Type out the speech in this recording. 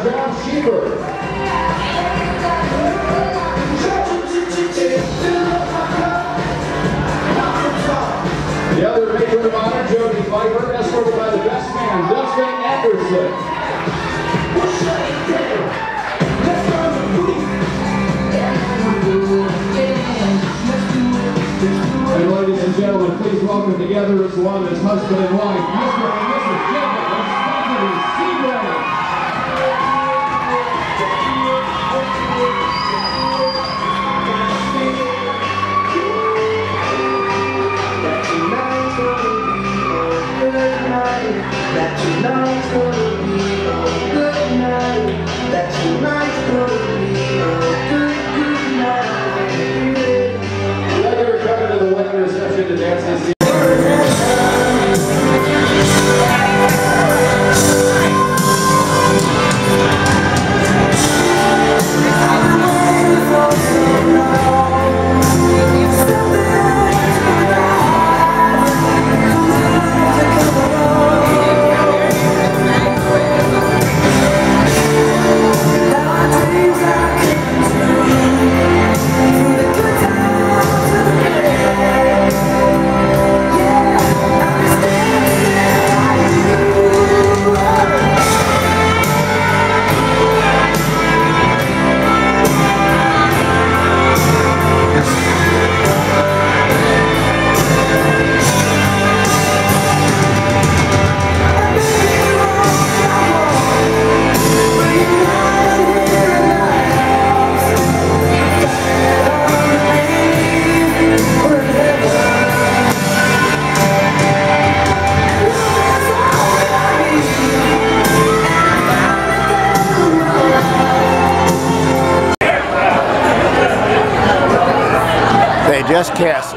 John Sheeper. The other matron of honor, Jody Viper, escorted by the best man, Dustin Anderson. And ladies and gentlemen, please welcome together as one as husband and wife, Mr. and Mrs. Jacob and Stephanie Seabrand. That tonight's gonna be a good night. That tonight's gonna be a good night. Weather coming to the wedding reception to dance this evening. Just cast